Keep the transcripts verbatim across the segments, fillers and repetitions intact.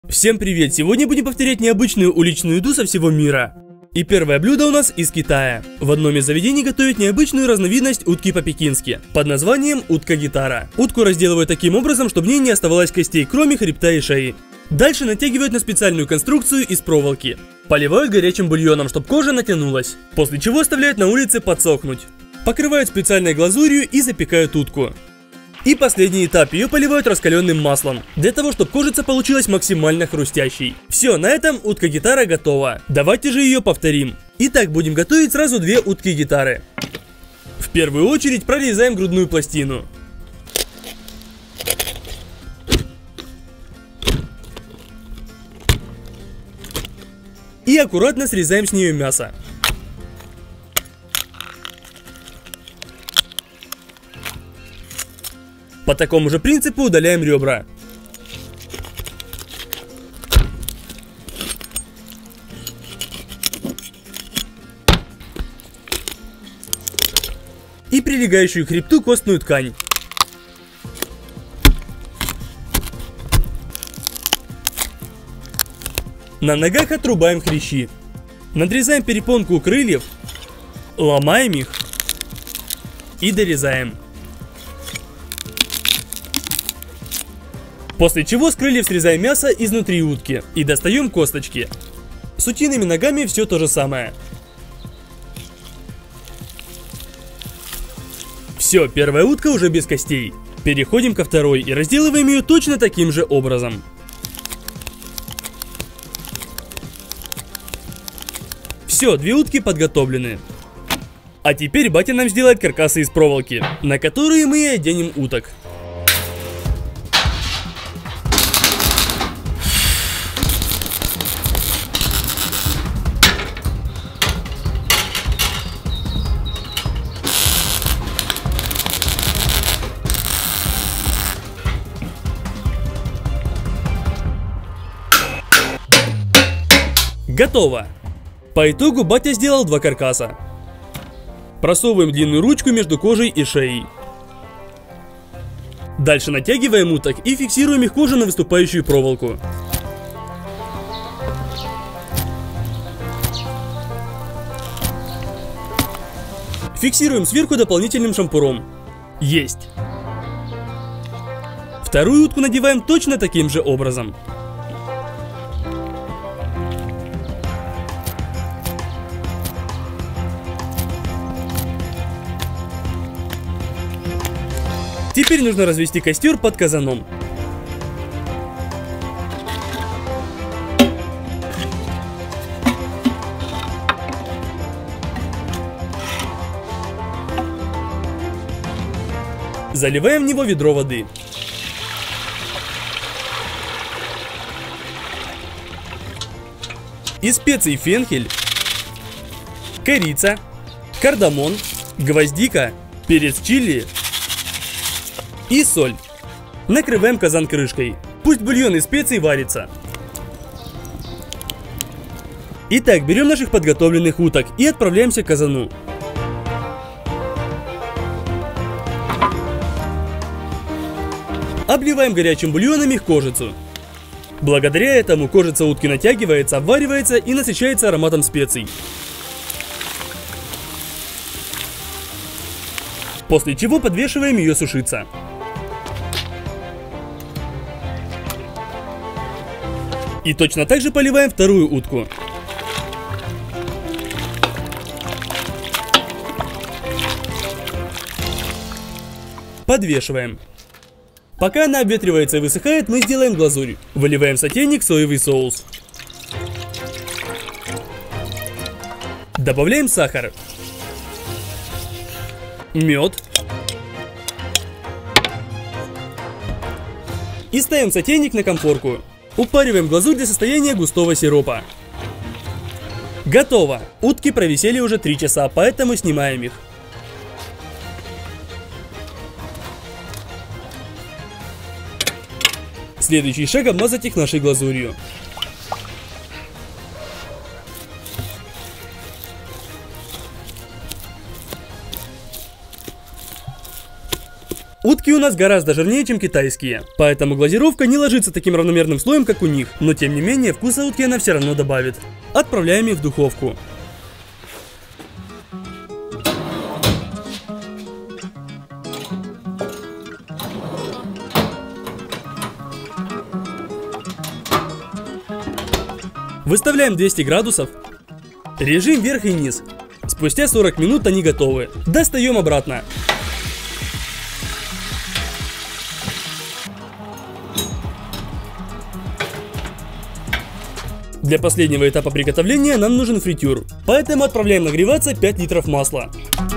Всем привет! Сегодня будем повторять необычную уличную еду со всего мира. И первое блюдо у нас из Китая. В одном из заведений готовят необычную разновидность утки по-пекински, под названием утка-гитара. Утку разделывают таким образом, чтобы в ней не оставалось костей, кроме хребта и шеи. Дальше натягивают на специальную конструкцию из проволоки. Поливают горячим бульоном, чтобы кожа натянулась. После чего оставляют на улице подсохнуть. Покрывают специальной глазурью и запекают утку. И последний этап, ее поливают раскаленным маслом, для того, чтобы кожица получилась максимально хрустящей. Все, на этом утка-гитара готова. Давайте же ее повторим. Итак, будем готовить сразу две утки-гитары. В первую очередь прорезаем грудную пластину. И аккуратно срезаем с нее мясо. По такому же принципу удаляем ребра. И прилегающую к хребту костную ткань. На ногах отрубаем хрящи. Надрезаем перепонку у крыльев, ломаем их и дорезаем. После чего с крыльев срезаем мясо изнутри утки и достаем косточки. С утиными ногами все то же самое. Все, первая утка уже без костей. Переходим ко второй и разделываем ее точно таким же образом. Все, две утки подготовлены. А теперь батя нам сделает каркасы из проволоки, на которые мы и оденем уток. Готово! По итогу батя сделал два каркаса. Просовываем длинную ручку между кожей и шеей. Дальше натягиваем уток и фиксируем их кожу на выступающую проволоку. Фиксируем сверху дополнительным шампуром. Есть! Вторую утку надеваем точно таким же образом. Теперь нужно развести костер под казаном. Заливаем в него ведро воды. Из специй фенхель, корица, кардамон, гвоздика, перец чили и соль. Накрываем казан крышкой. Пусть бульон из специй варится. Итак, берем наших подготовленных уток и отправляемся к казану. Обливаем горячим бульоном их кожицу. Благодаря этому кожица утки натягивается, обваривается и насыщается ароматом специй. После чего подвешиваем ее сушиться. И точно так же поливаем вторую утку. Подвешиваем. Пока она обветривается и высыхает, мы сделаем глазурь. Выливаем в сотейник соевый соус. Добавляем сахар, мед и ставим сотейник на конфорку. Упариваем глазурь до состояния густого сиропа. Готово! Утки провисели уже три часа, поэтому снимаем их. Следующий шаг — обмазать их нашей глазурью. Утки у нас гораздо жирнее, чем китайские, поэтому глазировка не ложится таким равномерным слоем, как у них, но тем не менее вкуса утки она все равно добавит. Отправляем их в духовку. Выставляем двести градусов. Режим вверх и низ. Спустя сорок минут они готовы. Достаем обратно. Для последнего этапа приготовления нам нужен фритюр, поэтому отправляем нагреваться пять литров масла.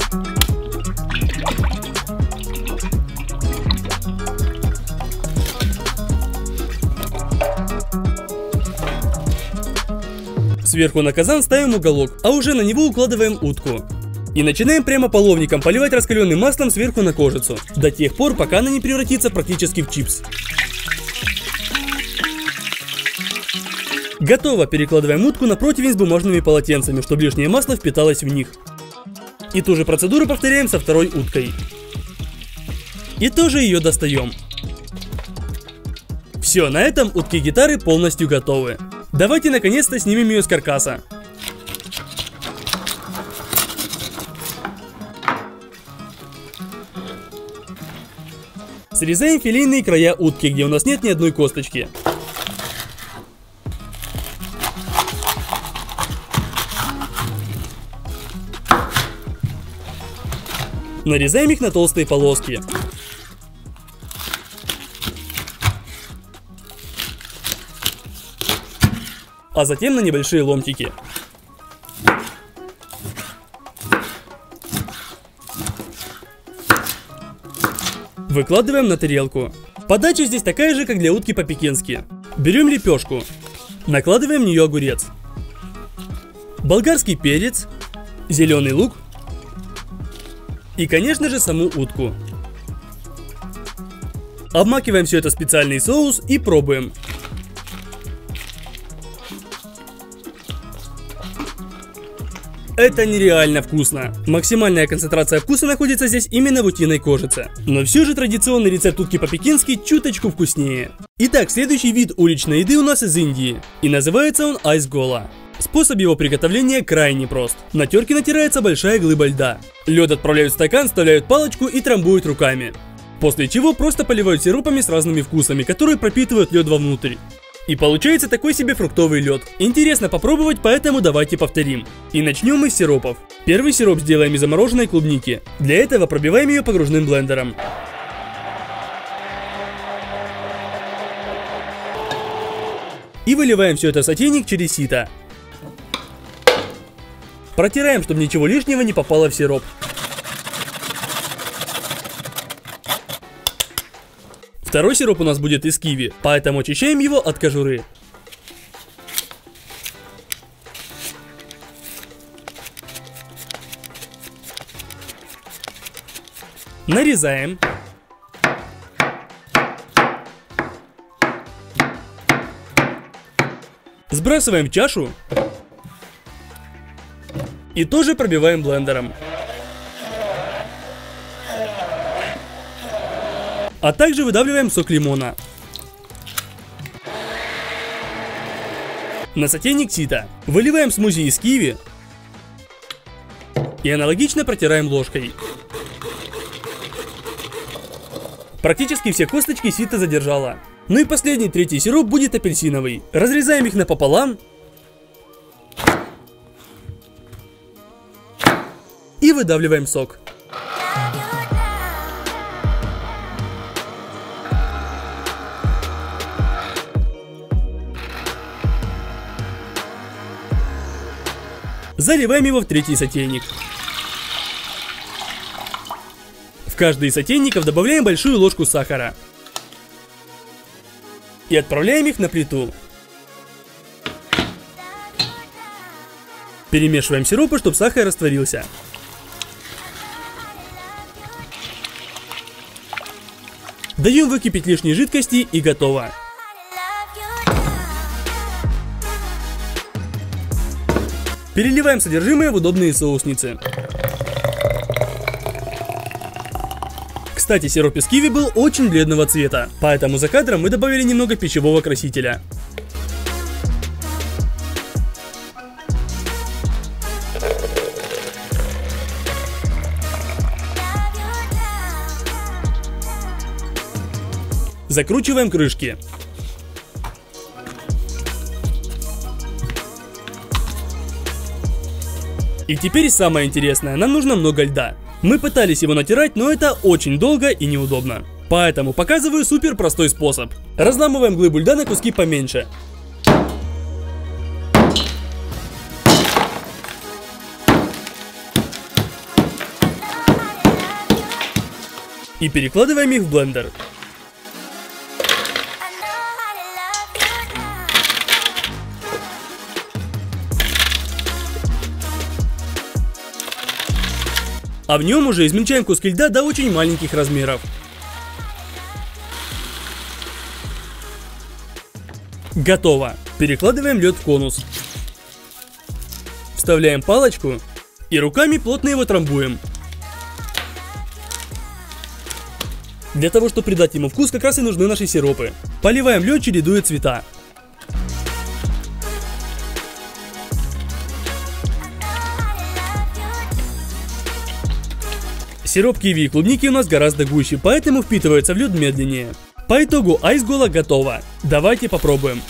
Сверху на казан ставим уголок, а уже на него укладываем утку. И начинаем прямо половником поливать раскаленным маслом сверху на кожицу, до тех пор, пока она не превратится практически в чипс. Готово, перекладываем утку на противень с бумажными полотенцами, чтобы лишнее масло впиталось в них. И ту же процедуру повторяем со второй уткой. И тоже ее достаем. Все, на этом утки-гитары полностью готовы. Давайте наконец-то снимем ее с каркаса. Срезаем филейные края утки, где у нас нет ни одной косточки. Нарезаем их на толстые полоски. А затем на небольшие ломтики. Выкладываем на тарелку. Подача здесь такая же, как для утки по-пекински. Берем лепешку, накладываем в нее огурец, болгарский перец, зеленый лук и, конечно же, саму утку. Обмакиваем все это в специальный соус и пробуем. Это нереально вкусно. Максимальная концентрация вкуса находится здесь именно в утиной кожице. Но все же традиционный рецепт утки по-пекински чуточку вкуснее. Итак, следующий вид уличной еды у нас из Индии. И называется он айс-гола. Способ его приготовления крайне прост. На терке натирается большая глыба льда. Лед отправляют в стакан, вставляют палочку и трамбуют руками. После чего просто поливают сиропами с разными вкусами, которые пропитывают лед вовнутрь. И получается такой себе фруктовый лед. Интересно попробовать, поэтому давайте повторим. И начнем мы с сиропов. Первый сироп сделаем из замороженной клубники. Для этого пробиваем ее погружным блендером. И выливаем все это в сотейник через сито. Протираем, чтобы ничего лишнего не попало в сироп. Второй сироп у нас будет из киви, поэтому очищаем его от кожуры. Нарезаем. Сбрасываем в чашу. И тоже пробиваем блендером. А также выдавливаем сок лимона. На сотейник сито выливаем смузи из киви и аналогично протираем ложкой. Практически все косточки сито задержало. Ну и последний, третий сироп будет апельсиновый. Разрезаем их напополам и выдавливаем сок. Заливаем его в третий сотейник. В каждый из сотейников добавляем большую ложку сахара. И отправляем их на плиту. Перемешиваем сиропы, чтобы сахар растворился. Даем выкипеть лишней жидкости и готово. Переливаем содержимое в удобные соусницы. Кстати, сироп из киви был очень бледного цвета, поэтому за кадром мы добавили немного пищевого красителя. Закручиваем крышки. И теперь самое интересное, нам нужно много льда. Мы пытались его натирать, но это очень долго и неудобно. Поэтому показываю супер простой способ. Разламываем глыбу льда на куски поменьше. И перекладываем их в блендер. А в нем уже измельчаем куски льда до очень маленьких размеров. Готово. Перекладываем лед в конус. Вставляем палочку и руками плотно его трамбуем. Для того, чтобы придать ему вкус, как раз и нужны наши сиропы. Поливаем лед, чередуя цвета. Сироп киви и клубники у нас гораздо гуще, поэтому впитывается в лед медленнее. По итогу айсгола готова. Давайте попробуем.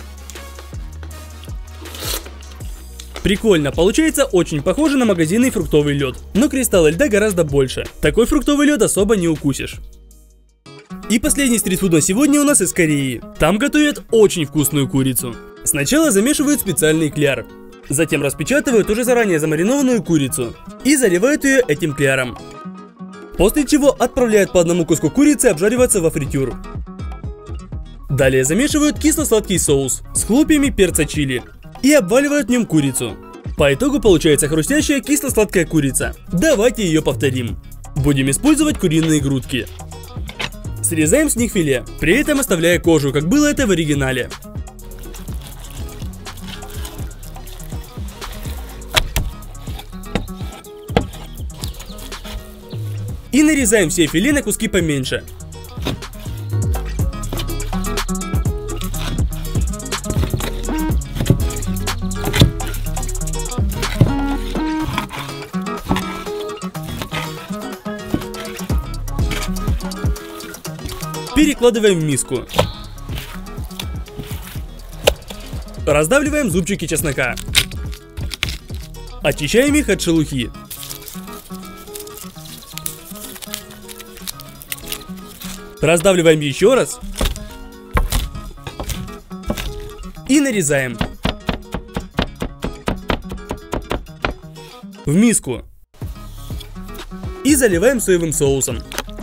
Прикольно, получается очень похоже на магазинный фруктовый лед, но кристаллы льда гораздо больше. Такой фруктовый лед особо не укусишь. И последний стритфуд на сегодня у нас из Кореи. Там готовят очень вкусную курицу. Сначала замешивают специальный кляр. Затем распечатывают уже заранее замаринованную курицу и заливают ее этим кляром. После чего отправляют по одному куску курицы обжариваться во фритюр. Далее замешивают кисло-сладкий соус с хлопьями перца чили и обваливают в нем курицу. По итогу получается хрустящая кисло-сладкая курица. Давайте ее повторим. Будем использовать куриные грудки. Срезаем с них филе, при этом оставляя кожу, как было это в оригинале. И нарезаем все филе на куски поменьше. Перекладываем в миску. Раздавливаем зубчики чеснока. Очищаем их от шелухи. Раздавливаем еще раз. И нарезаем. В миску. И заливаем соевым соусом.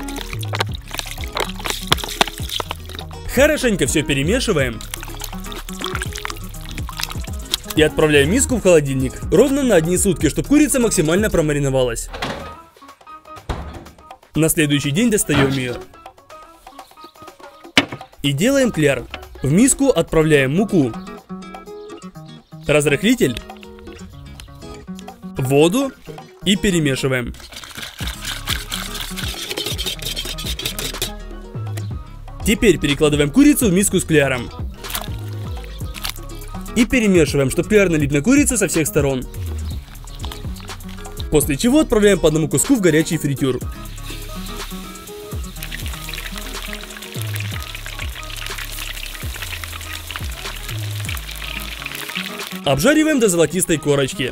Хорошенько все перемешиваем. И отправляем миску в холодильник. Ровно на одни сутки, чтобы курица максимально промариновалась. На следующий день достаем ее. И делаем кляр. В миску отправляем муку, разрыхлитель, воду и перемешиваем. Теперь перекладываем курицу в миску с кляром. И перемешиваем, чтобы кляр налип на курицу со всех сторон. После чего отправляем по одному куску в горячий фритюр. Обжариваем до золотистой корочки.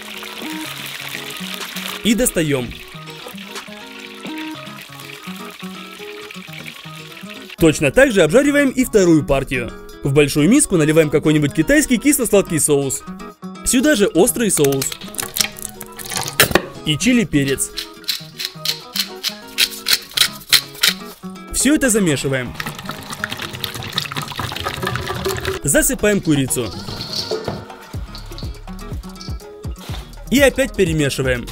И достаем. Точно так же обжариваем и вторую партию. В большую миску наливаем какой-нибудь китайский кисло-сладкий соус. Сюда же острый соус. И чили-перец. Все это замешиваем. Засыпаем курицу. И опять перемешиваем.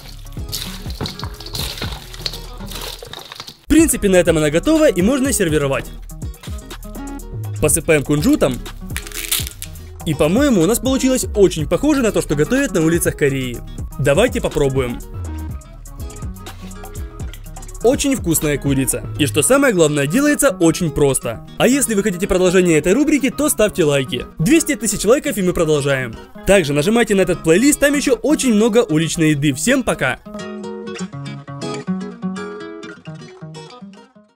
В принципе, на этом она готова и можно сервировать. Посыпаем кунжутом. И, по-моему, у нас получилось очень похоже на то, что готовят на улицах Кореи. Давайте попробуем. очень вкусная курица. И что самое главное, делается очень просто. А если вы хотите продолжение этой рубрики, то ставьте лайки. двести тысяч лайков и мы продолжаем. Также нажимайте на этот плейлист, там еще очень много уличной еды. Всем пока!